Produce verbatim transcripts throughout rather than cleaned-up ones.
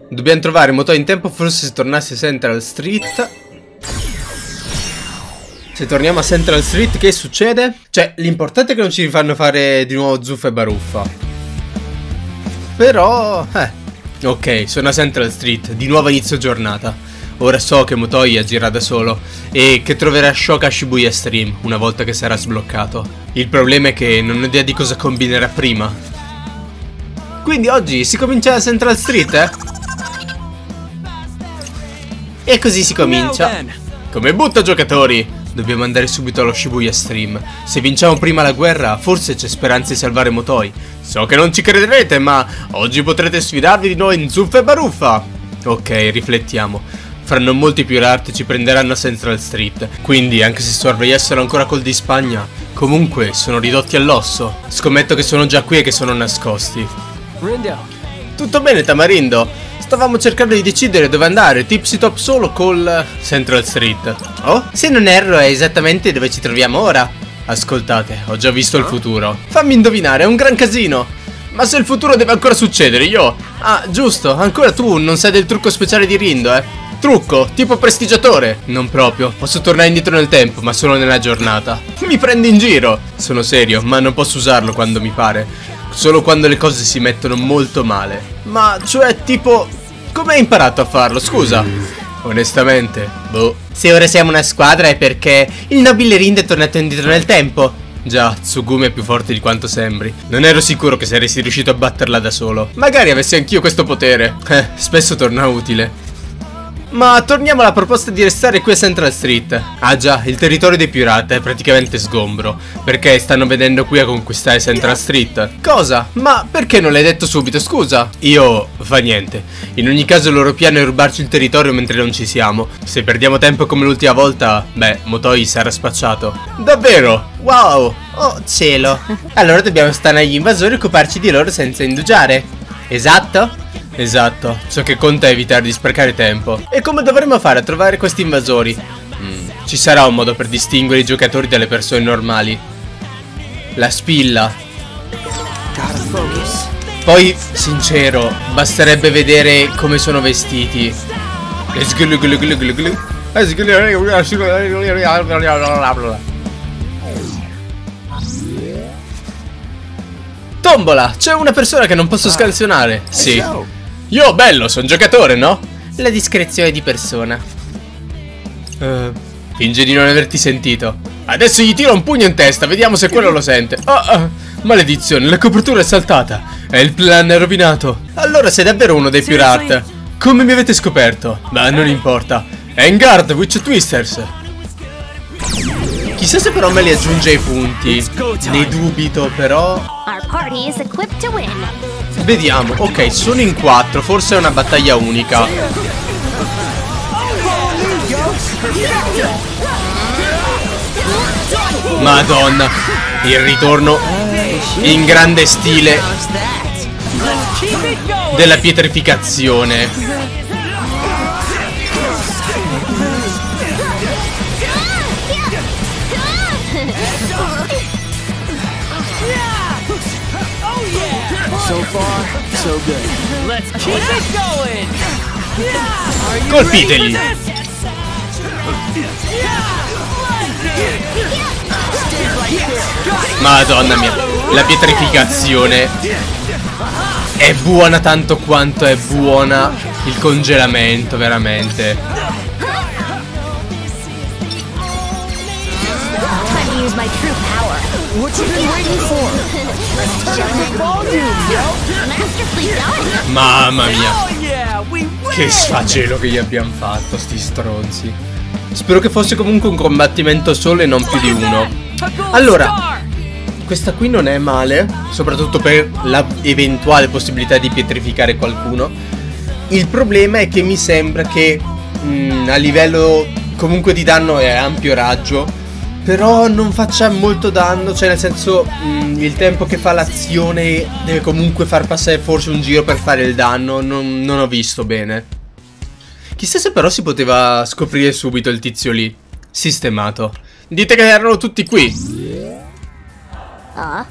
Dobbiamo trovare Motoi in tempo, forse se tornasse a Central Street. Se torniamo a Central Street che succede? Cioè, l'importante è che non ci rifanno fare di nuovo zuffa e baruffa. Però, eh. Ok, sono a Central Street, di nuovo inizio giornata. Ora so che Motoi agirà da solo e che troverà Shoka a Shibuya Stream una volta che sarà sbloccato. Il problema è che non ho idea di cosa combinerà prima. Quindi oggi si comincia a Central Street, eh? E così si comincia. Come butta, giocatori! Dobbiamo andare subito allo Shibuya Stream. Se vinciamo prima la guerra, forse c'è speranza di salvare Motoi. So che non ci crederete, ma oggi potrete sfidarvi di noi in zuffa e baruffa. Ok, riflettiamo. Fra non molti più rart ci prenderanno a Central Street. Quindi, anche se sorvegliassero ancora col di Spagna, comunque sono ridotti all'osso. Scommetto che sono già qui e che sono nascosti. Rindo. Tutto bene, Tamarindo? Stavamo cercando di decidere dove andare, Tipsy Top solo col Central Street. Oh, se non erro è esattamente dove ci troviamo ora. Ascoltate, ho già visto il futuro. Fammi indovinare, è un gran casino. Ma se il futuro deve ancora succedere, io... Ah, giusto, ancora tu non sai del trucco speciale di Rindo, eh? Trucco, tipo prestigiatore. Non proprio, posso tornare indietro nel tempo, ma solo nella giornata. Mi prendi in giro. Sono serio, ma non posso usarlo quando mi pare. Solo quando le cose si mettono molto male. Ma, cioè, tipo... Come hai imparato a farlo, scusa? Onestamente, boh. Se ora siamo una squadra è perché il nobile Rindo è tornato indietro nel tempo. Già, Tsugumi è più forte di quanto sembri. Non ero sicuro che saresti riuscito a batterla da solo. Magari avessi anch'io questo potere. Eh, spesso torna utile. Ma torniamo alla proposta di restare qui a Central Street. Ah già, il territorio dei pirati è praticamente sgombro. Perché stanno venendo qui a conquistare Central Street. Cosa? Ma perché non l'hai detto subito, scusa? Io... fa niente. In ogni caso il loro piano è rubarci il territorio mentre non ci siamo. Se perdiamo tempo come l'ultima volta, beh, Motoi sarà spacciato. Davvero? Wow! Oh cielo. Allora dobbiamo stare agli invasori e occuparci di loro senza indugiare. Esatto? Esatto, ciò che conta è evitare di sprecare tempo. E come dovremmo fare a trovare questi invasori? Mm, ci sarà un modo per distinguere i giocatori dalle persone normali. La spilla. Poi, sincero, basterebbe vedere come sono vestiti. Tombola, c'è una persona che non posso scansionare. Sì. Io bello, sono giocatore, no? La discrezione di persona. uh, Finge di non averti sentito. Adesso gli tiro un pugno in testa, vediamo se quello lo sente. Oh, oh. Maledizione, la copertura è saltata e il plan è rovinato. Allora sei davvero uno dei più rat. Come mi avete scoperto? Ma non importa. Engard, Witch Twisters. Chissà se però me li aggiunge ai punti. Ne dubito però. Vediamo, ok, sono in quattro, forse è una battaglia unica. Madonna, il ritorno in grande stile della pietrificazione. So far, so good. Let's keep it going. Colpiteli. Madonna mia, la pietrificazione è buona tanto quanto è buona il congelamento, veramente. Mamma mia, che sfacelo che gli abbiamo fatto, sti stronzi. Spero che fosse comunque un combattimento solo e non più di uno. Allora, questa qui non è male, soprattutto per l'eventuale possibilità di pietrificare qualcuno. Il problema è che mi sembra che mh, a livello comunque di danno è ampio raggio, però non faccia molto danno, cioè nel senso mh, il tempo che fa l'azione deve comunque far passare forse un giro per fare il danno, non, non ho visto bene. Chissà se però si poteva scoprire subito il tizio lì. Sistemato. Dite che erano tutti qui. Ah?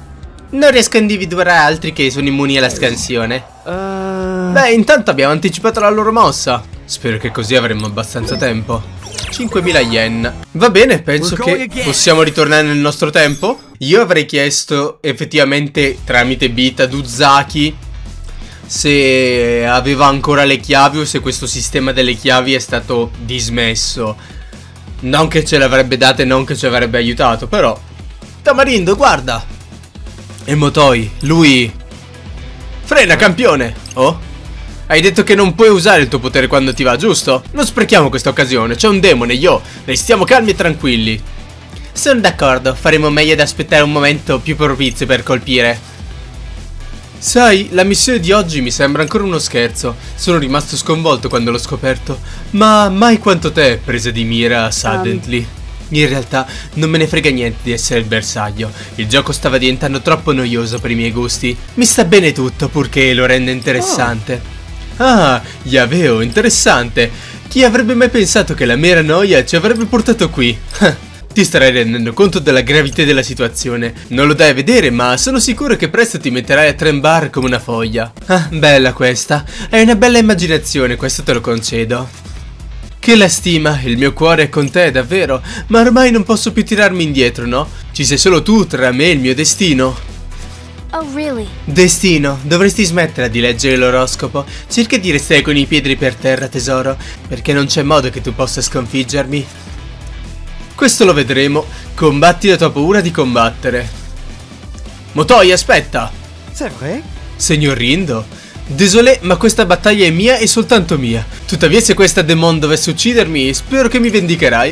Non riesco a individuare altri che sono immuni alla scansione. Uh... Beh, intanto abbiamo anticipato la loro mossa. Spero che così avremo abbastanza tempo. cinquemila yen. Va bene, penso che possiamo ritornare nel nostro tempo. Io avrei chiesto effettivamente tramite Beat ad Uzaki se aveva ancora le chiavi o se questo sistema delle chiavi è stato dismesso. Non che ce le avrebbe date, non che ci avrebbe aiutato, però Tamarindo, guarda. E Motoi, lui... Frena, campione. Oh? Hai detto che non puoi usare il tuo potere quando ti va, giusto? Non sprechiamo questa occasione, c'è un demone, yo. Restiamo calmi e tranquilli. Sono d'accordo, faremo meglio ad aspettare un momento più propizio per colpire. Sai, la missione di oggi mi sembra ancora uno scherzo. Sono rimasto sconvolto quando l'ho scoperto. Ma mai quanto te, presa di mira suddenly. In realtà non me ne frega niente di essere il bersaglio. Il gioco stava diventando troppo noioso per i miei gusti. Mi sta bene tutto purché lo rende interessante. Ah, Yaveo, interessante. Chi avrebbe mai pensato che la mera noia ci avrebbe portato qui? Ti starai rendendo conto della gravità della situazione. Non lo dai a vedere, ma sono sicuro che presto ti metterai a tremare come una foglia. Ah, bella questa. Hai una bella immaginazione, questo te lo concedo. Che la stima, il mio cuore è con te, davvero. Ma ormai non posso più tirarmi indietro, no? Ci sei solo tu tra me e il mio destino. Oh, really? Destino, dovresti smetterla di leggere l'oroscopo. Cerca di restare con i piedi per terra, tesoro, perché non c'è modo che tu possa sconfiggermi. Questo lo vedremo. Combatti la tua paura di combattere. Motoi, aspetta. C'est vrai? Signor Rindo, désolé, ma questa battaglia è mia e soltanto mia. Tuttavia, se questa Demon dovesse uccidermi, spero che mi vendicherai.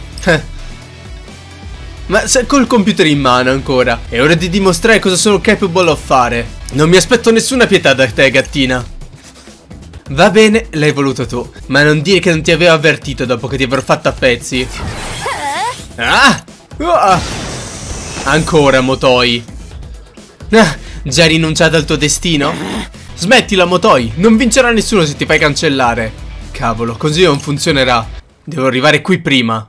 Ma sei col computer in mano ancora. È ora di dimostrare cosa sono capable of fare. Non mi aspetto nessuna pietà da te, gattina. Va bene, l'hai voluto tu. Ma non dire che non ti avevo avvertito dopo che ti avrò fatto a pezzi. Ah! Uh! Ancora, Motoi. Ah, già rinunciato al tuo destino? Smettila, Motoi. Non vincerà nessuno se ti fai cancellare. Cavolo, così non funzionerà. Devo arrivare qui prima.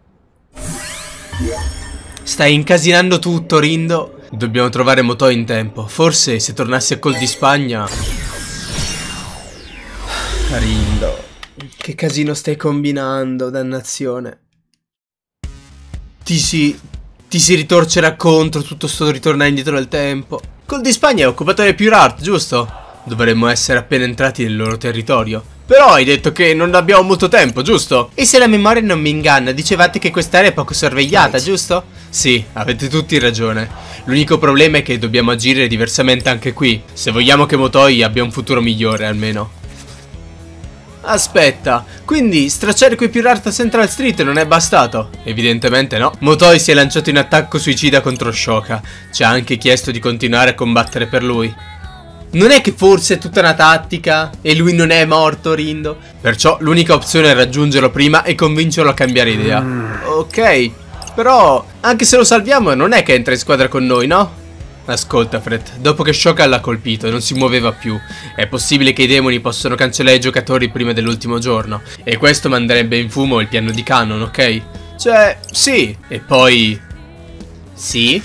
Stai incasinando tutto, Rindo. Dobbiamo trovare Motoi in tempo. Forse se tornassi a Col di Spagna. Rindo, che casino stai combinando, dannazione. Ti si... Ti si ritorcerà contro tutto sto ritornare indietro nel tempo. Col di Spagna è occupatore Pure Heart, giusto? Dovremmo essere appena entrati nel loro territorio. Però hai detto che non abbiamo molto tempo, giusto? E se la memoria non mi inganna, dicevate che quest'area è poco sorvegliata, giusto? Sì, avete tutti ragione. L'unico problema è che dobbiamo agire diversamente anche qui, se vogliamo che Motoi abbia un futuro migliore, almeno. Aspetta, quindi stracciare quei Pure Heart a Central Street non è bastato? Evidentemente no. Motoi si è lanciato in attacco suicida contro Shoka. Ci ha anche chiesto di continuare a combattere per lui. Non è che forse è tutta una tattica e lui non è morto, Rindo? Perciò l'unica opzione è raggiungerlo prima e convincerlo a cambiare idea. Ok, però anche se lo salviamo non è che entra in squadra con noi, no? Ascolta, Fred, dopo che Shoka l'ha colpito e non si muoveva più, è possibile che i demoni possano cancellare i giocatori prima dell'ultimo giorno. E questo manderebbe in fumo il piano di Canon, ok? Cioè, sì. E poi... Sì?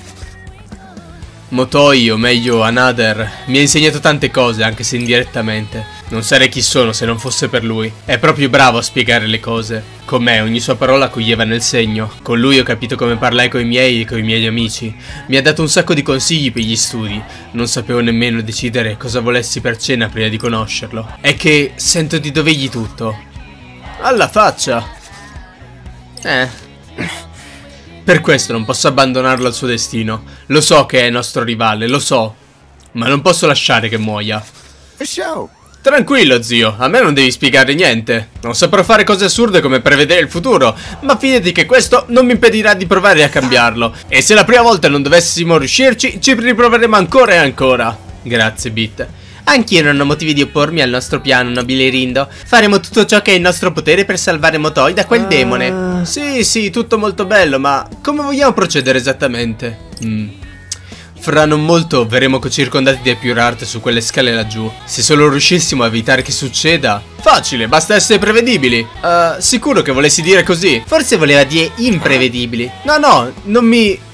Motoi, o meglio Another, mi ha insegnato tante cose, anche se indirettamente. Non sarei chi sono se non fosse per lui. È proprio bravo a spiegare le cose. Con me ogni sua parola coglieva nel segno. Con lui ho capito come parlare coi miei e coi miei amici. Mi ha dato un sacco di consigli per gli studi. Non sapevo nemmeno decidere cosa volessi per cena prima di conoscerlo. È che sento di dovergli tutto. Alla faccia. Eh... Per questo non posso abbandonarlo al suo destino. Lo so che è nostro rivale, lo so. Ma non posso lasciare che muoia. Tranquillo, zio, a me non devi spiegare niente. Non saprò fare cose assurde come prevedere il futuro, ma fidati che questo non mi impedirà di provare a cambiarlo. E se la prima volta non dovessimo riuscirci, ci riproveremo ancora e ancora. Grazie, Beat. Anch'io non ho motivi di oppormi al nostro piano, nobile Rindo. Faremo tutto ciò che è in nostro potere per salvare Motoi da quel uh... demone. Sì, sì, tutto molto bello, ma come vogliamo procedere esattamente? Mm. Fra non molto verremo circondati dai Pure Heart su quelle scale laggiù. Se solo riuscissimo a evitare che succeda... Facile, basta essere prevedibili. uh, Sicuro che volessi dire così? Forse voleva dire imprevedibili. No, no, non mi... Oh,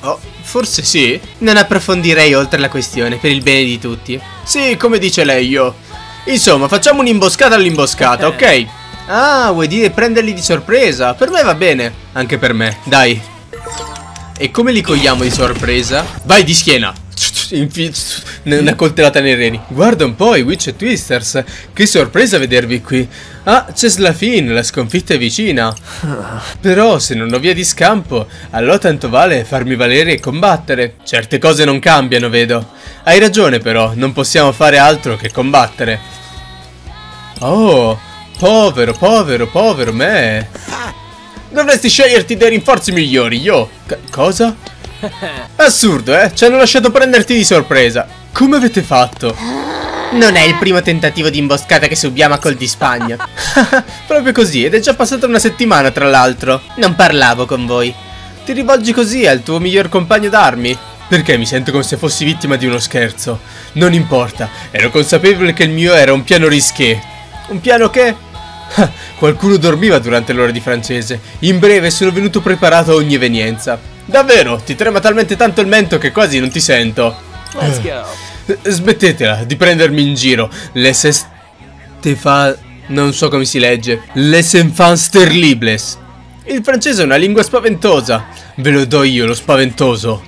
forse sì. Non approfondirei oltre la questione, per il bene di tutti. Sì, come dice lei, io. Insomma, facciamo un'imboscata all'imboscata, ok? Ah, vuoi dire prenderli di sorpresa? Per me va bene. Anche per me, dai. E come li cogliamo di sorpresa? Vai di schiena. Una coltellata nei reni. Guarda un po' i Witch e Twisters. Che sorpresa vedervi qui. Ah, c'è Slafin, la sconfitta è vicina. Però se non ho via di scampo, allora tanto vale farmi valere e combattere. Certe cose non cambiano, vedo. Hai ragione però, non possiamo fare altro che combattere. Oh, povero, povero, povero me. Dovresti sceglierti dei rinforzi migliori, io. C- cosa? Assurdo, eh? Ci hanno lasciato prenderti di sorpresa. Come avete fatto? Non è il primo tentativo di imboscata che subiamo a Col di Spagna. Proprio così, ed è già passata una settimana tra l'altro. Non parlavo con voi. Ti rivolgi così al tuo miglior compagno d'armi? Perché mi sento come se fossi vittima di uno scherzo. Non importa, ero consapevole che il mio era un piano risché. Un piano che? Qualcuno dormiva durante l'ora di francese. In breve sono venuto preparato a ogni evenienza. Davvero, ti trema talmente tanto il mento che quasi non ti sento. Let's go. Smettetela di prendermi in giro. Les Stefa... non so come si legge. Les enfants terribles. Il francese è una lingua spaventosa. Ve lo do io, lo spaventoso.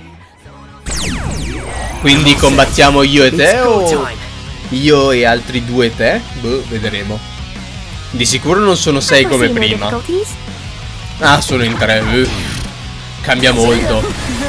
Quindi combattiamo io e te o... io e altri due te? Boh, vedremo. Di sicuro non sono sei come prima. Ah, sono in tre. Uh. Cambia molto.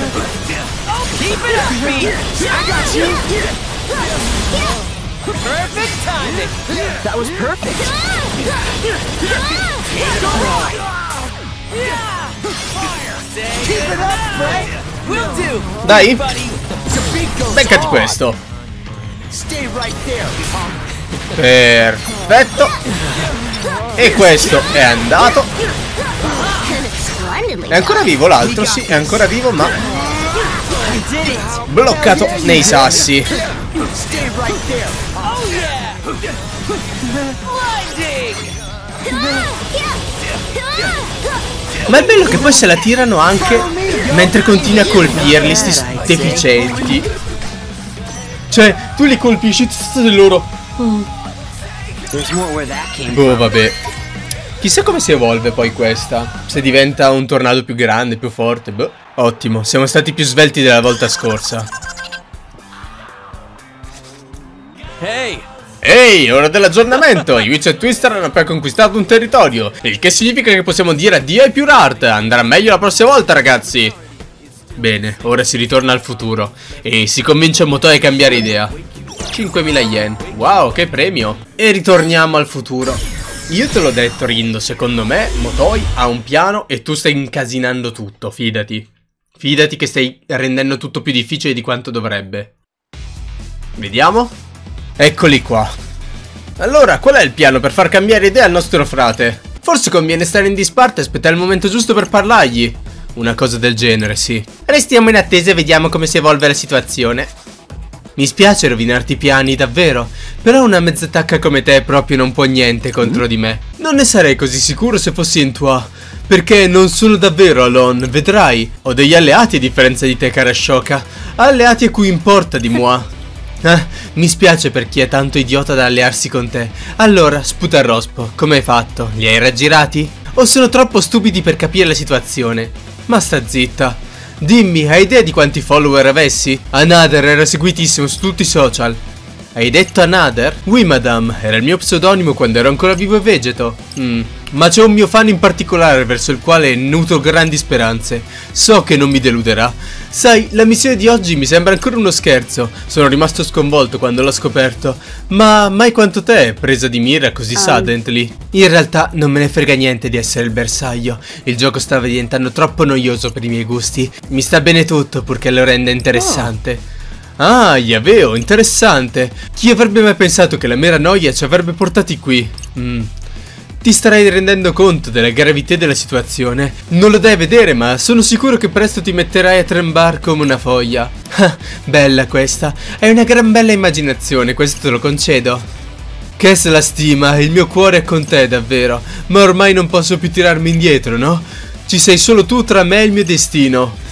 Dai, beccati questo. Perfetto. E questo è andato. È ancora vivo l'altro? Sì, è ancora vivo, ma bloccato nei sassi. Ma è bello che poi se la tirano anche mentre continui a colpirli, sti deficienti. Cioè, tu li colpisci tutti loro. Boh, vabbè. Chissà come si evolve poi questa. Se diventa un tornado più grande, più forte. Boh. Ottimo, siamo stati più svelti della volta scorsa. Hey! Ehi, ora dell'aggiornamento! I Witch e Twister hanno appena conquistato un territorio, il che significa che possiamo dire addio ai Pure Heart. Andrà meglio la prossima volta, ragazzi. Bene, ora si ritorna al futuro e si convince Motoi a cambiare idea. cinquemila yen. Wow, che premio. E ritorniamo al futuro. Io te l'ho detto, Rindo, secondo me Motoi ha un piano e tu stai incasinando tutto, fidati. Fidati che stai rendendo tutto più difficile di quanto dovrebbe. Vediamo. Eccoli qua. Allora, qual è il piano per far cambiare idea al nostro frate? Forse conviene stare in disparte e aspettare il momento giusto per parlargli. Una cosa del genere, sì. Restiamo in attesa e vediamo come si evolve la situazione. Mi spiace rovinarti i piani, davvero. Però una mezzatacca come te proprio non può niente contro di me. Non ne sarei così sicuro se fossi in tua. Perché non sono davvero alone, vedrai. Ho degli alleati a differenza di te, cara sciocca. Alleati a cui importa di moi. Ah, mi spiace per chi è tanto idiota da allearsi con te. Allora, sputa il rospo, come hai fatto? Li hai raggirati? O sono troppo stupidi per capire la situazione? Ma sta zitta. Dimmi, hai idea di quanti follower avessi? Another era seguitissimo su tutti i social. Hai detto Another? Oui, madame, era il mio pseudonimo quando ero ancora vivo e vegeto. Mm. Ma c'è un mio fan in particolare verso il quale nutro grandi speranze. So che non mi deluderà. Sai, la missione di oggi mi sembra ancora uno scherzo. Sono rimasto sconvolto quando l'ho scoperto. Ma mai quanto te, presa di mira così um. suddenly. In realtà non me ne frega niente di essere il bersaglio. Il gioco stava diventando troppo noioso per i miei gusti. Mi sta bene tutto purché lo renda interessante. Oh. Ah, Yaveo, interessante. Chi avrebbe mai pensato che la mera noia ci avrebbe portati qui? Mm. Ti starai rendendo conto della gravità della situazione. Non lo dai vedere, ma sono sicuro che presto ti metterai a trembar come una foglia. Ah, bella questa. Hai una gran bella immaginazione, questo te lo concedo. Che se la stima, il mio cuore è con te, davvero. Ma ormai non posso più tirarmi indietro, no? Ci sei solo tu tra me e il mio destino.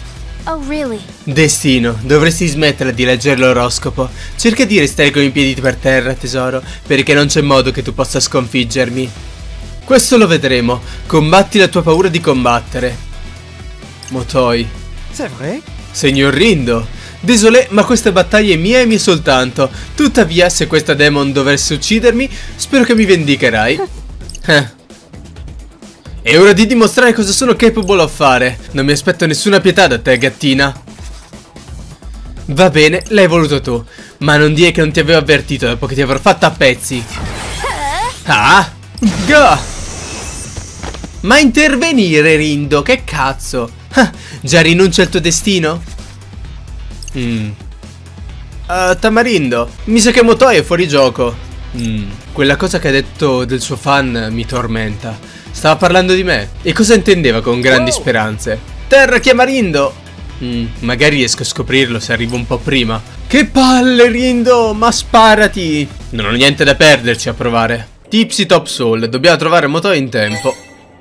Oh, really? Destino, dovresti smetterla di leggere l'oroscopo. Cerca di restare con i piedi per terra, tesoro, perché non c'è modo che tu possa sconfiggermi. Questo lo vedremo. Combatti la tua paura di combattere. Motoi. C'est vrai? Signor Rindo. Désolé, ma questa battaglia è mia e mia soltanto. Tuttavia, se questa demon dovesse uccidermi, spero che mi vendicherai. Eh. È ora di dimostrare cosa sono capable of fare. Non mi aspetto nessuna pietà da te, gattina. Va bene, l'hai voluto tu. Ma non dire che non ti avevo avvertito dopo che ti avrò fatto a pezzi. Ah! Ga! Ma intervenire, Rindo, che cazzo? Ah, già rinuncia al tuo destino? Mm. Uh, Tamarindo, mi sa che Motoi è fuori gioco. Mm. Quella cosa che ha detto del suo fan mi tormenta. Stava parlando di me. E cosa intendeva con grandi speranze? Terra chiama Rindo! Mm, magari riesco a scoprirlo se arrivo un po' prima. Che palle, Rindo! Ma sparati! Non ho niente da perderci a provare. Tipsy Top Soul, dobbiamo trovare Motoi in tempo.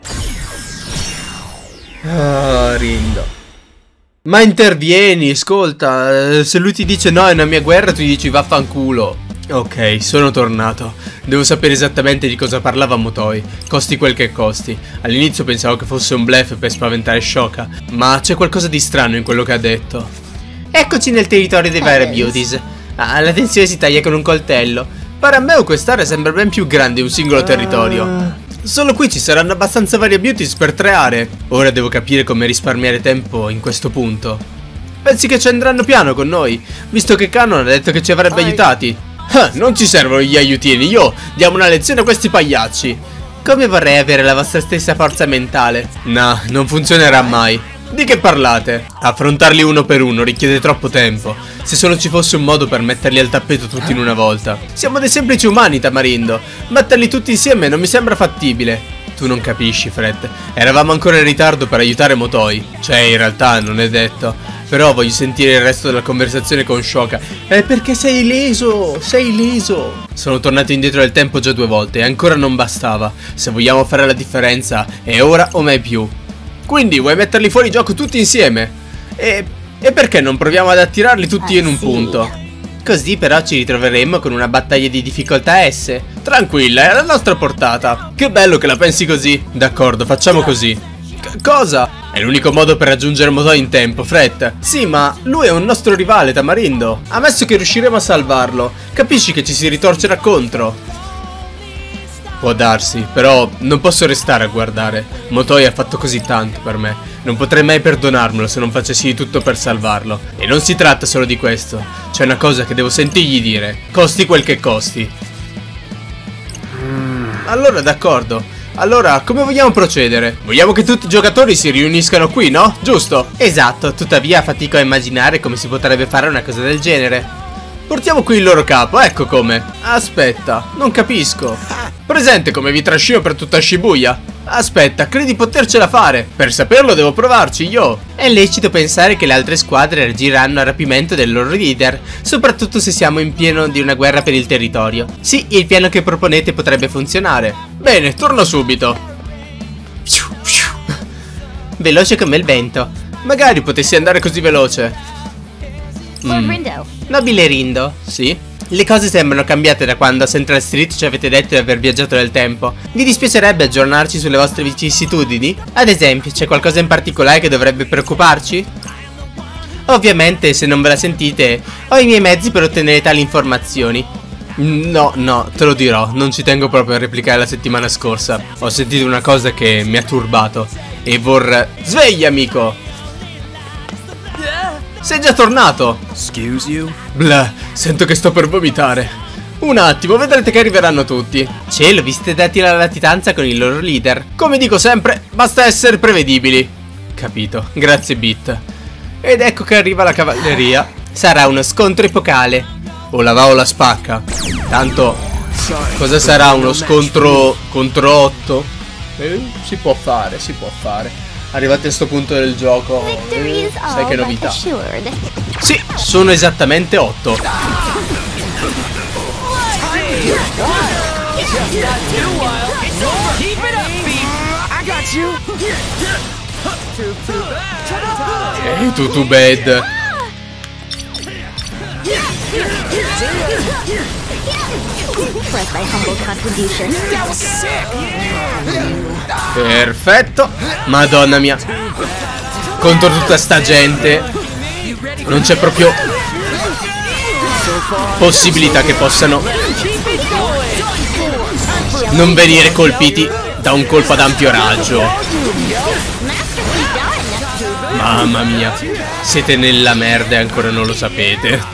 Ah, Rindo. Ma intervieni, ascolta. Se lui ti dice no è una mia guerra, tu gli dici vaffanculo. Ok, sono tornato. Devo sapere esattamente di cosa parlava Motoi, costi quel che costi. All'inizio pensavo che fosse un bluff per spaventare Shoka, ma c'è qualcosa di strano in quello che ha detto. Eccoci nel territorio dei Vara Beauties. Ah, la tensione si taglia con un coltello. Per a me quest'area sembra ben più grande di un singolo territorio. Solo qui ci saranno abbastanza Vara Beauties per tre aree. Ora devo capire come risparmiare tempo in questo punto. Pensi che ci andranno piano con noi, visto che Canon ha detto che ci avrebbe aiutati? Ah, non ci servono gli aiutini, io diamo una lezione a questi pagliacci. Come vorrei avere la vostra stessa forza mentale. No, non funzionerà mai. Di che parlate? Affrontarli uno per uno richiede troppo tempo. Se solo ci fosse un modo per metterli al tappeto tutti in una volta. Siamo dei semplici umani, Tamarindo. Metterli tutti insieme non mi sembra fattibile. Tu non capisci, Fred. Eravamo ancora in ritardo per aiutare Motoi. Cioè, in realtà non è detto. Però voglio sentire il resto della conversazione con Shoka. È perché sei leso, sei leso. Sono tornato indietro nel tempo già due volte e ancora non bastava. Se vogliamo fare la differenza è ora o mai più. Quindi vuoi metterli fuori gioco tutti insieme? E, e perché non proviamo ad attirarli tutti in un punto? Così però ci ritroveremo con una battaglia di difficoltà S. Tranquilla, è alla nostra portata. Che bello che la pensi così. D'accordo, facciamo così. C- cosa? È l'unico modo per raggiungere Motoi in tempo, Fred. Sì, ma lui è un nostro rivale, Tamarindo. Ammesso che riusciremo a salvarlo, capisci che ci si ritorcerà contro. Può darsi, però non posso restare a guardare. Motoi ha fatto così tanto per me. Non potrei mai perdonarmelo se non facessi di tutto per salvarlo. E non si tratta solo di questo. C'è una cosa che devo sentirgli dire. Costi quel che costi. Allora, d'accordo. Allora, come vogliamo procedere? Vogliamo che tutti i giocatori si riuniscano qui, no? Giusto? Esatto, tuttavia fatico a immaginare come si potrebbe fare una cosa del genere. Portiamo qui il loro capo, ecco come. Aspetta, non capisco. Presente come vi trascino per tutta Shibuya? Aspetta, credi potercela fare? Per saperlo devo provarci, io. È lecito pensare che le altre squadre reagiranno al rapimento del loro leader, soprattutto se siamo in pieno di una guerra per il territorio. Sì, il piano che proponete potrebbe funzionare. Bene, torno subito. Veloce come il vento. Magari potessi andare così veloce. Mm. Nobile Rindo. Sì? Le cose sembrano cambiate da quando a Central Street ci avete detto di aver viaggiato nel tempo. Vi dispiacerebbe aggiornarci sulle vostre vicissitudini? Ad esempio, c'è qualcosa in particolare che dovrebbe preoccuparci? Ovviamente, se non ve la sentite, ho i miei mezzi per ottenere tali informazioni. No, no, te lo dirò, non ci tengo proprio a replicare la settimana scorsa. Ho sentito una cosa che mi ha turbato. E vorrei... Sveglia, amico! Sei già tornato! Excuse you? Blah, sento che sto per vomitare. Un attimo, vedrete che arriveranno tutti. Cielo, vi siete dati la latitanza con il loro leader. Come dico sempre, basta essere prevedibili. Capito, grazie Bit. Ed ecco che arriva la cavalleria. Sarà uno scontro epocale. O la va o la spacca. Tanto, cosa sarà uno scontro contro otto? Eh, si può fare, si può fare. Arrivati a sto punto del gioco, eh, sai che novità. Sì, sono esattamente otto. Ok, too too bad. Perfetto. Madonna mia. Contro tutta sta gente non c'è proprio possibilità che possano non venire colpiti da un colpo ad ampio raggio. Mamma mia, siete nella merda e ancora non lo sapete.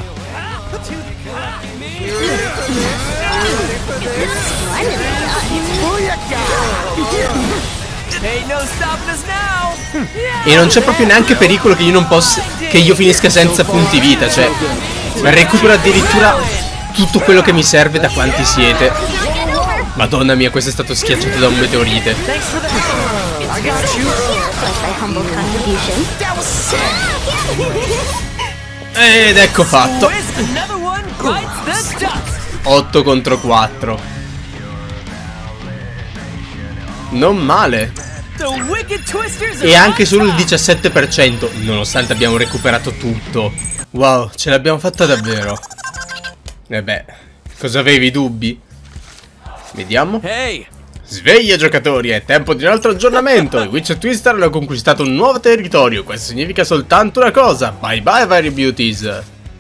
E non c'è proprio neanche pericolo che io non possa, che io finisca senza punti vita. Cioè, recupero addirittura tutto quello che mi serve da quanti siete. Madonna mia, questo è stato schiacciato da un meteorite. Ed ecco fatto. otto contro quattro. Non male. E anche solo il diciassette per cento, nonostante abbiamo recuperato tutto. Wow, ce l'abbiamo fatta davvero. E beh, cosa avevi dubbi? Vediamo. Sveglia giocatori, è tempo di un altro aggiornamento. I Witch Twister hanno conquistato un nuovo territorio. Questo significa soltanto una cosa. Bye bye Fairy Beauties.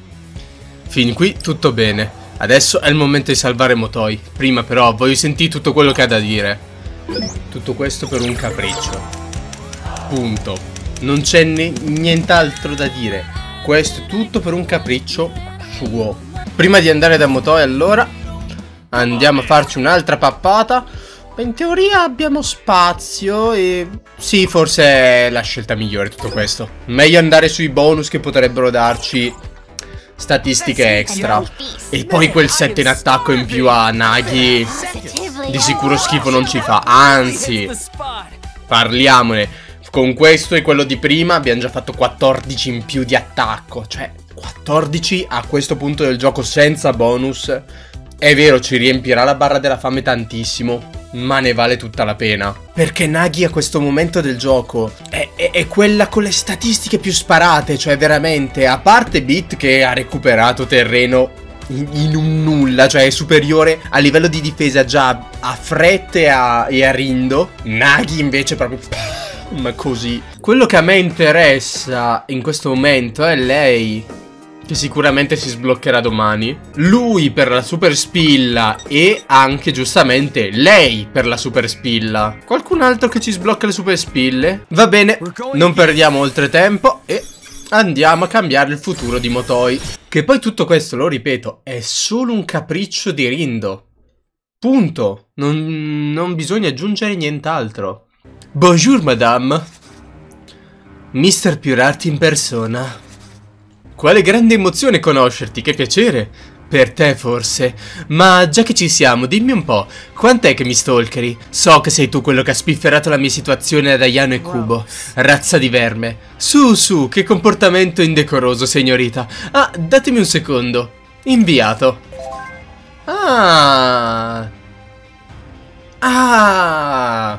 Fin qui tutto bene. Adesso è il momento di salvare Motoi. Prima però voglio sentire tutto quello che ha da dire. Tutto questo per un capriccio. Punto. Non c'è nient'altro da dire. Questo è tutto per un capriccio suo. Prima di andare da Motoi allora andiamo a farci un'altra pappata. In teoria abbiamo spazio e sì, forse è la scelta migliore tutto questo. Meglio andare sui bonus che potrebbero darci statistiche extra. E poi quel sette in attacco in più a Nagi di sicuro schifo non ci fa. Anzi, parliamone. Con questo e quello di prima abbiamo già fatto quattordici in più di attacco. Cioè quattordici a questo punto del gioco senza bonus. È vero, ci riempirà la barra della fame tantissimo, ma ne vale tutta la pena. Perché Nagi a questo momento del gioco è, è, è quella con le statistiche più sparate. Cioè veramente, a parte Beat che ha recuperato terreno in, in un nulla, cioè è superiore a livello di difesa già a Fret e a, e a Rindo. Nagi invece proprio ma così. Quello che a me interessa in questo momento è lei, che sicuramente si sbloccherà domani. Lui per la super spilla e anche giustamente lei per la super spilla. Qualcun altro che ci sblocca le super spille? Va bene, non perdiamo oltre tempo e andiamo a cambiare il futuro di Motoi. Che poi tutto questo, lo ripeto, è solo un capriccio di Rindo. Punto. Non, non bisogna aggiungere nient'altro. Bonjour madame. mister Purart in persona. Quale grande emozione conoscerti, che piacere. Per te forse. Ma già che ci siamo, dimmi un po', quant'è che mi stalkeri? So che sei tu quello che ha spifferato la mia situazione ad Ayano e Kubo. Razza di verme. Su, su, che comportamento indecoroso, signorita. Ah, datemi un secondo. Inviato. Ah. Ah.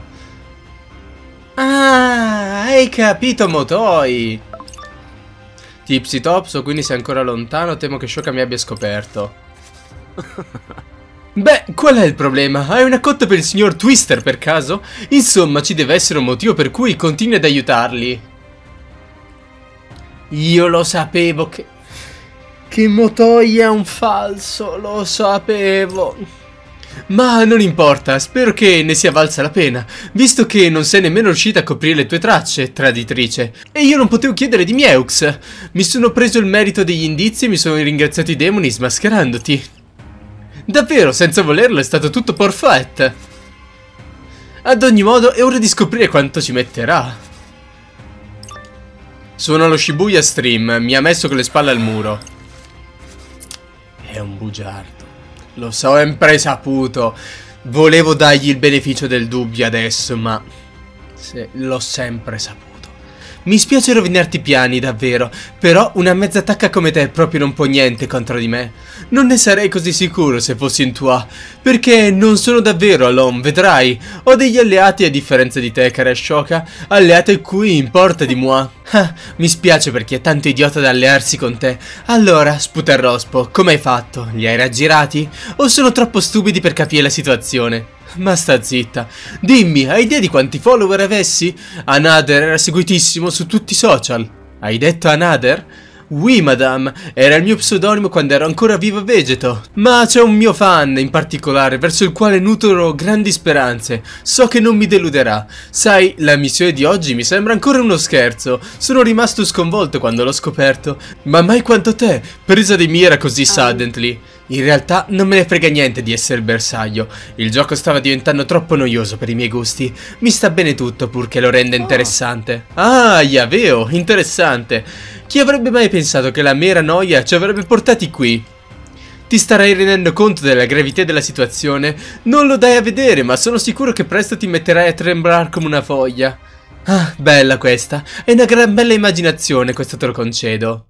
Ah, hai capito Motoi. Tipsy Topso, quindi sei ancora lontano, temo che Shoka mi abbia scoperto. Beh, qual è il problema? Hai una cotta per il signor Twister per caso? Insomma, ci deve essere un motivo per cui continui ad aiutarli. Io lo sapevo che... Che Motoi è un falso, lo sapevo. Ma non importa, spero che ne sia valsa la pena, visto che non sei nemmeno riuscita a coprire le tue tracce, traditrice. E io non potevo chiedere di Mieux. Mi sono preso il merito degli indizi e mi sono ringraziato i demoni smascherandoti. Davvero, senza volerlo, è stato tutto perfetto. Ad ogni modo, è ora di scoprire quanto ci metterà. Sono allo Shibuya Stream, mi ha messo con le spalle al muro. È un bugiardo. L'ho sempre saputo. Volevo dargli il beneficio del dubbio adesso, ma l'ho sempre saputo. Mi spiace rovinarti i piani, davvero, però una mezza tacca come te proprio non può niente contro di me. Non ne sarei così sicuro se fossi in tua, perché non sono davvero Alone, vedrai. Ho degli alleati a differenza di te, cara sciocca, alleati a cui importa di moi. Ah, mi spiace per chi è tanto idiota da allearsi con te. Allora, sputerrospo, come hai fatto? Li hai raggirati? O sono troppo stupidi per capire la situazione? Ma sta zitta. Dimmi, hai idea di quanti follower avessi? Another era seguitissimo su tutti i social. Hai detto Another? Oui, madame, era il mio pseudonimo quando ero ancora vivo vegeto. Ma c'è un mio fan in particolare verso il quale nutro grandi speranze. So che non mi deluderà. Sai, la missione di oggi mi sembra ancora uno scherzo. Sono rimasto sconvolto quando l'ho scoperto. Ma mai quanto te, presa di mira così suddenly. In realtà non me ne frega niente di essere il bersaglio. Il gioco stava diventando troppo noioso per i miei gusti. Mi sta bene tutto purché lo renda interessante. Ah, Yaveo, interessante. Chi avrebbe mai pensato che la mera noia ci avrebbe portati qui? Ti starai rendendo conto della gravità della situazione? Non lo dai a vedere, ma sono sicuro che presto ti metterai a tremblare come una foglia. Ah, bella questa. È una gran bella immaginazione, questo te lo concedo.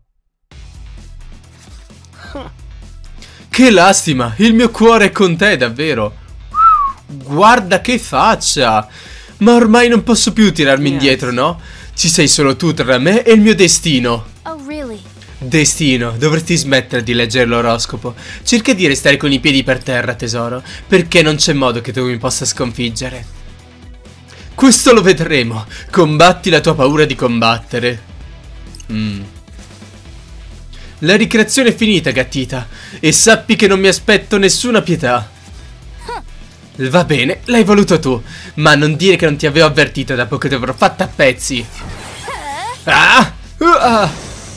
Che lastima, il mio cuore è con te, davvero. Guarda che faccia. Ma ormai non posso più tirarmi indietro, no? Ci sei solo tu tra me e il mio destino. Oh, really? Destino, dovresti smettere di leggere l'oroscopo. Cerca di restare con i piedi per terra, tesoro, perché non c'è modo che tu mi possa sconfiggere. Questo lo vedremo. Combatti la tua paura di combattere. Mm. La ricreazione è finita, gattita, e sappi che non mi aspetto nessuna pietà. Va bene, l'hai voluto tu, ma non dire che non ti avevo avvertito dopo che ti avrò fatta a pezzi. Ah! Uh, ah!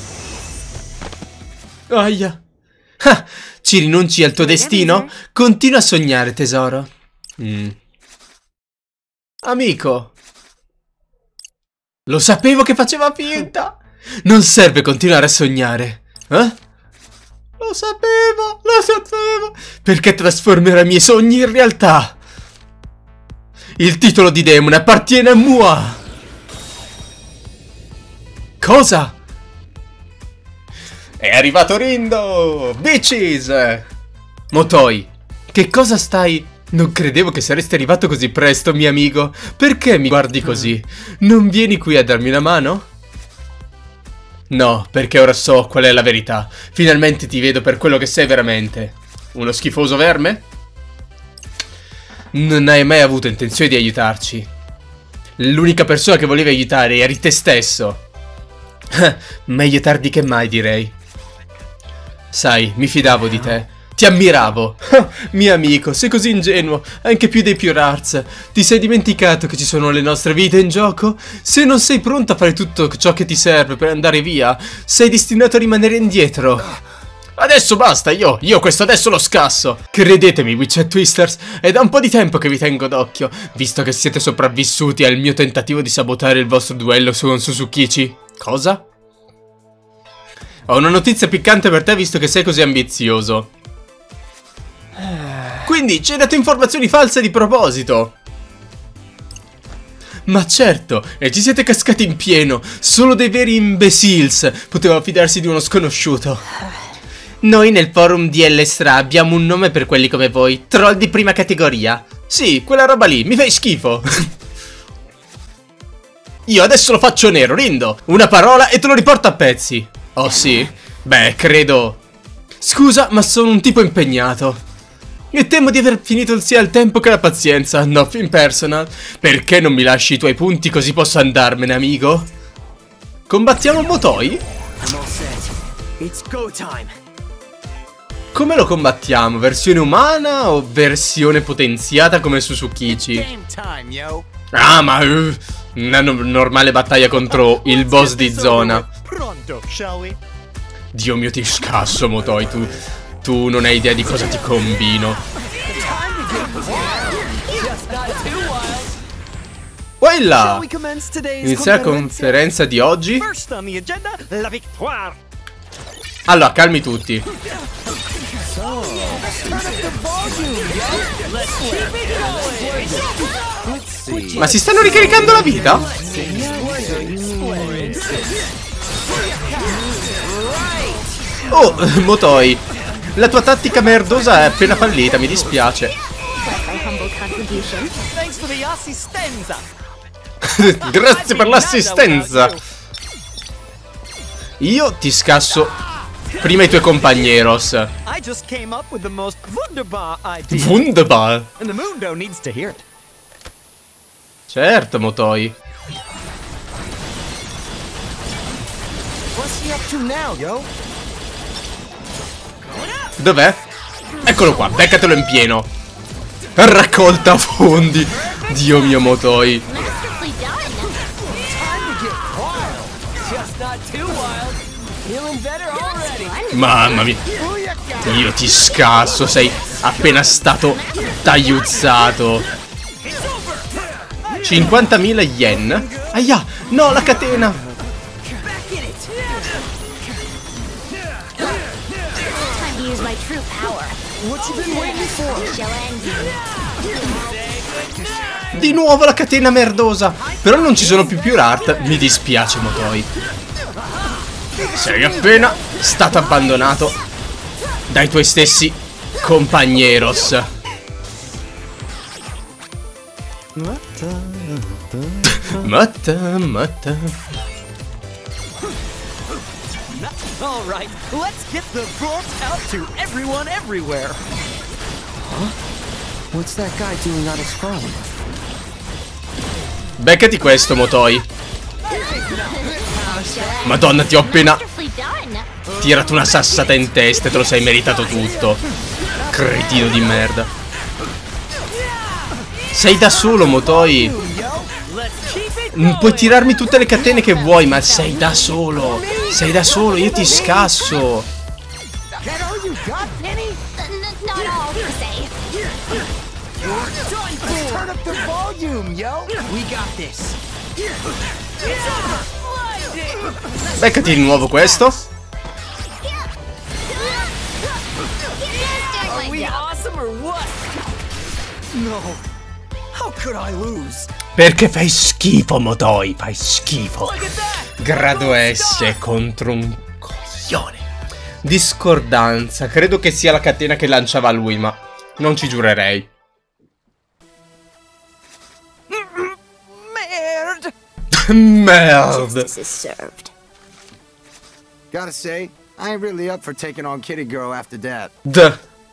Aia! Ah! Ci rinunci al tuo destino? Continua a sognare, tesoro. Mm. Amico. Lo sapevo che faceva finta. Non serve continuare a sognare. Eh? Lo sapevo, lo sapevo. Perché trasformerò i miei sogni in realtà. Il titolo di demone appartiene a moi. Cosa? È arrivato Rindo. Bitches. Motoi, che cosa stai... Non credevo che saresti arrivato così presto, mio amico. Perché mi guardi così? Non vieni qui a darmi una mano? No, perché ora so qual è la verità. Finalmente ti vedo per quello che sei veramente. Uno schifoso verme? Non hai mai avuto intenzione di aiutarci. L'unica persona che volevi aiutare eri te stesso. Meglio tardi che mai, direi. Sai, mi fidavo di te. Ti ammiravo. Mio amico, sei così ingenuo, anche più dei Pure Hearts. Ti sei dimenticato che ci sono le nostre vite in gioco? Se non sei pronto a fare tutto ciò che ti serve per andare via, sei destinato a rimanere indietro. Adesso basta, io, io questo adesso lo scasso. Credetemi, Witchet Twisters, è da un po' di tempo che vi tengo d'occhio, visto che siete sopravvissuti al mio tentativo di sabotare il vostro duello con Suzukichi. Cosa? Ho una notizia piccante per te, visto che sei così ambizioso. Quindi ci hai dato informazioni false di proposito. Ma certo, e ci siete cascati in pieno. Solo dei veri imbeciles potevano fidarsi di uno sconosciuto. Noi nel forum di L-Stra abbiamo un nome per quelli come voi. Troll di prima categoria. Sì, quella roba lì, mi fai schifo. Io adesso lo faccio nero, Rindo. Una parola e te lo riporto a pezzi. Oh sì? Beh, credo. Scusa, ma sono un tipo impegnato. E temo di aver finito sia il tempo che la pazienza. Nothing personal. Perché non mi lasci i tuoi punti così posso andarmene, amico? Combattiamo Motoi? Come lo combattiamo? Versione umana o versione potenziata come Suzukichi? Ah, ma uh, una no normale battaglia contro il boss di zona. Dio mio, ti scasso, Motoi, tu... Tu non hai idea di cosa ti combino. Quella! Inizia la conferenza di oggi. Allora, calmi tutti. Ma si stanno ricaricando la vita? Oh, Motoi, la tua tattica merdosa è appena fallita, mi dispiace. Grazie per l'assistenza. Io ti scasso prima i tuoi compagneros. Wunderbar. Certo, Motoi. Dov'è? Eccolo qua, beccatelo in pieno. Raccolta fondi. Dio mio, Motoi. Mamma mia. Io ti scasso, sei appena stato tagliuzzato. cinquantamila yen. Aia, no, la catena. Di nuovo la catena merdosa. Però non ci sono più pure art. Mi dispiace, Motoi. Sei appena stato abbandonato dai tuoi stessi compagneros. Matta, matta. All right, let's get the bolt out to everyone everywhere. Huh? What's that guy doing on his phone? Beccati questo, Motoi. Madonna, ti ho appena tirato una sassata in testa e te lo sei meritato tutto. Cretino di merda. Sei da solo, Motoi. Puoi tirarmi tutte le catene che vuoi, ma sei da solo. Sei da solo, io ti scasso. Beccati di nuovo questo. Perché fai schifo, Motoi, fai schifo. Grado S contro un coglione. Discordanza, credo che sia la catena che lanciava lui, ma non ci giurerei. Merde. Gotta say, I ain't really up for taking on Kitty Girl after that. Duh.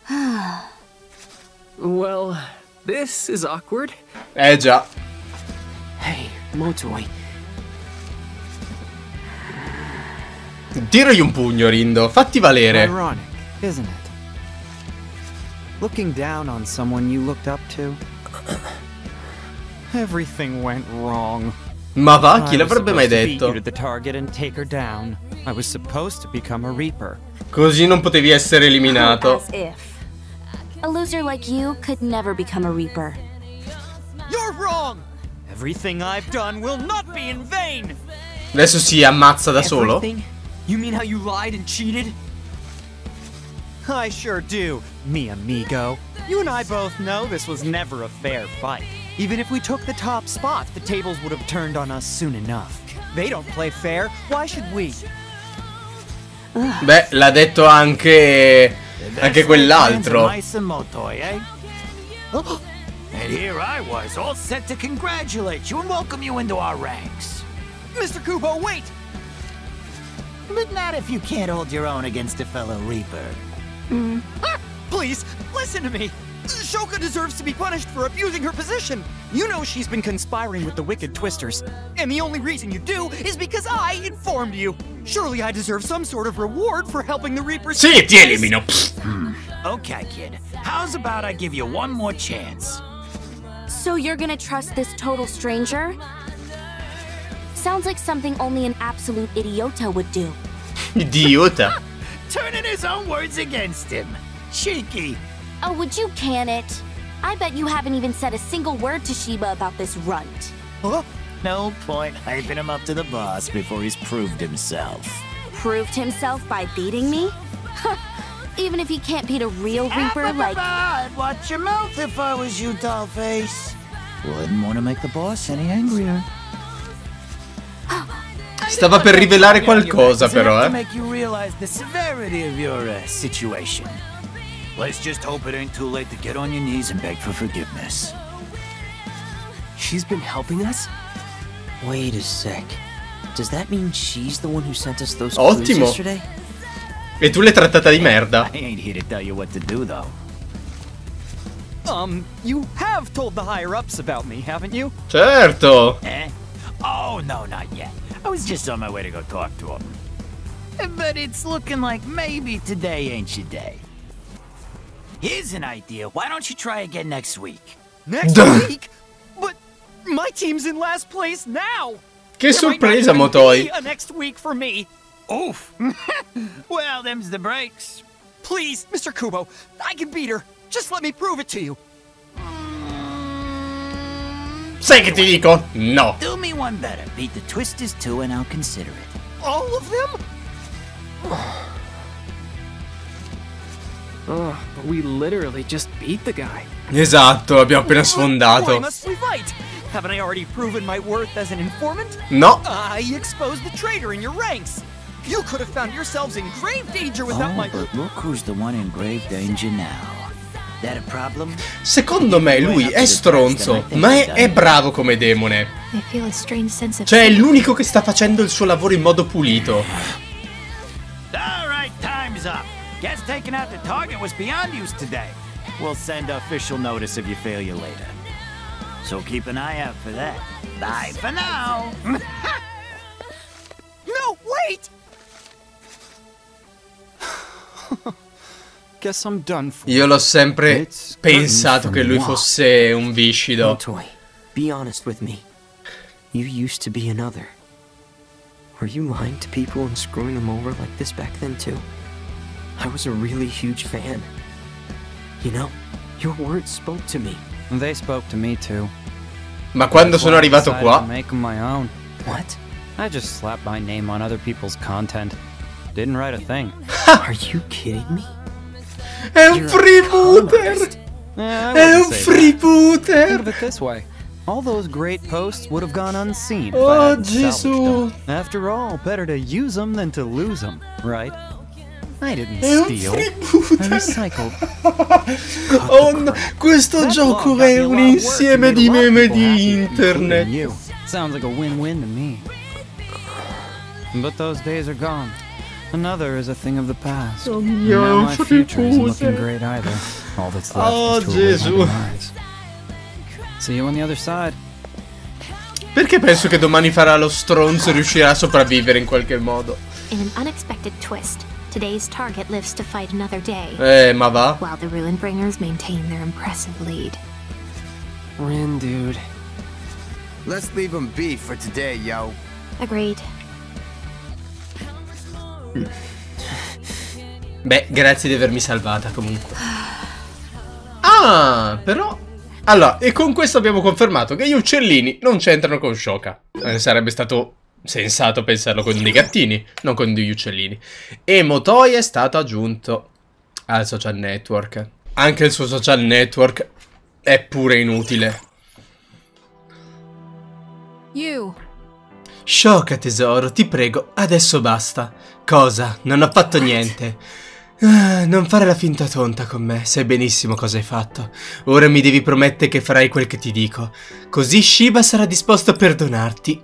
Well, this is awkward. Eh già. Hey, Motoi. Tiragli un pugno, Rindo. Fatti valere. Ironic, isn't it? Looking down on someone you looked up to. Everything went wrong. Ma va, chi l'avrebbe mai detto? The target and take her down. I was supposed to become a Reaper. Così non potevi essere eliminato. As if. A loser like you could never become a Reaper. You're wrong! Everything I've done will not be in vain! Adesso si ammazza da solo? Everything? You mean how you lied and cheated? I sure do, mi amigo. You and I both know this was never a fair fight. Even if we took the top spot, the tables would have turned on us soon enough. They don't play fair, why should we? Beh, l'ha detto anche... anche quell'altro. And here I was, all set to congratulate you and welcome you into our ranks. Mister Kubo, wait! But not if you can't hold your own against a fellow Reaper. Mm. Ah, please, listen to me. Shoka deserves to be punished for abusing her position. You know she's been conspiring with the Wicked Twisters. And the only reason you do is because I informed you. Surely I deserve some sort of reward for helping the Reapers. Sì, ti elimino. Hmm. Okay, kid. How's about I give you one more chance? So you're gonna trust this total stranger? Sounds like something only an absolute idiota would do. Idiota. Turning his own words against him. Cheeky. Oh, would you can it? I bet you haven't even said a single word to Shiba about this runt. Huh? No point hyping him up to the boss before he's proved himself. Proved himself by beating me? Even if he can't beat a real Reaper like... I'd watch your mouth if I was you, Dollface. Wouldn't want to make the boss any angrier. Stava per rivelare qualcosa però, eh. Make you realize the severity of your uh, situation. Let's just hope it ain't too late to get on your knees and beg for forgiveness. She's been helping us? Wait a sec. Does that mean she's the one who sent us those clues Ottimo. yesterday? E tu l'hai trattata di merda. I ain't here to tell you what to do, though. Um, you have told the higher-ups about me, haven't you? Certo. Eh? Oh, no, not yet. I was just on my way to go talk to him. But it's looking like maybe today ain't your day. Here's an idea. Why don't you try again next week? Next week? But my team's in last place now! Che There might not sorpresa, even Motoi. be a next week for me! Oof. Well, them's the breaks. Please, Mister Kubo, I can beat her. Just let me prove it to you. Sai che ti dico? No. Do me one better. Beat the Twisters too, and I'll consider it. All of them? Oh, but we literally just beat the guy. Esatto, abbiamo appena Why sfondato. must we fight? Haven't I already proven my worth as an informant? No. I exposed the traitor in your ranks. You could have found yourselves in grave danger without Oh, my... but look who's the one in grave danger now. That a problem? Secondo me lui è stronzo, ma è, è bravo come demone. I feel a strange sense of Cioè è l'unico che sta facendo il suo lavoro in modo pulito. All right, time's up. Guess taking out the target was beyond use today. We'll send official notice of your failure later. So keep an eye out for that. Bye for now. No, wait! Guess I'm done for. Io l'ho sempre It's pensato che lui wow. fosse un viscido. Motoi, be honest with me. You used to be another. Were you lying to people and screwing them over like this back then too? I was a really huge fan. You know, your words spoke to me. They spoke to me too. Ma quando sono arrivato qua... Make them my own. What? I just slapped my name on other people's content. Didn't write a thing. Are you kidding me? È un freebooter! Eh, I È wouldn't un say that. Think of freebooter! it this way. All those great posts would have gone unseen if I Oh hadn't salvaged Gesù! them. After all, better to use them than to lose them, right? I didn't È un steal. I freebooter! recycled. Oh no, questo That gioco blog got è me a un lot of work insieme and di made a lot of meme people di happy, internet. including you. Sounds like a win-win to me. But those days are gone. Another is a thing of the past. Oh And mio, now my future isn't looking freebooter. great either. All that's left Oh, is to await Gesù. my demise. See you on the other side. Perché penso che domani farà lo stronzo e riuscirà a sopravvivere in qualche modo? In an unexpected twist, today's target lives to fight another day, Eh, ma va? while the Ruin Bringers maintain their impressive lead. Rin, dude. Let's leave him be for today, yo. Agreed. Beh, grazie di avermi salvata comunque. Ah, però... Allora, e con questo abbiamo confermato che gli uccellini non c'entrano con Shoka. Eh, sarebbe stato sensato pensarlo con dei gattini, non con degli uccellini. E Motoi è stato aggiunto al social network. Anche il suo social network è pure inutile. You. Shoka, tesoro, ti prego, adesso basta. Cosa? Non ho fatto niente. Ah, non fare la finta tonta con me, sai benissimo cosa hai fatto. Ora mi devi promettere che farai quel che ti dico. Così Shiba sarà disposto a perdonarti.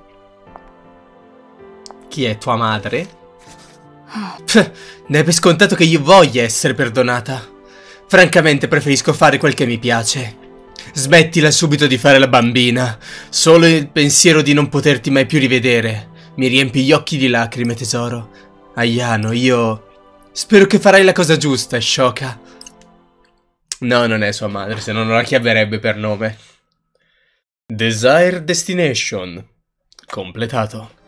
Chi è, tua madre? Pff, dai per scontato che io voglia essere perdonata. Francamente preferisco fare quel che mi piace. Smettila subito di fare la bambina. Solo il pensiero di non poterti mai più rivedere mi riempie gli occhi di lacrime, tesoro. Ayano, io... spero che farai la cosa giusta, Shoka. No, non è sua madre, se no non la chiamerebbe per nome. Desire Destination. Completato.